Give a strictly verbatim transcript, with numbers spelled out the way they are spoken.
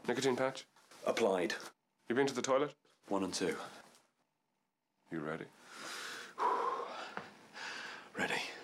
Nicotine patch? Applied. You been to the toilet? One and two. You ready? Ready.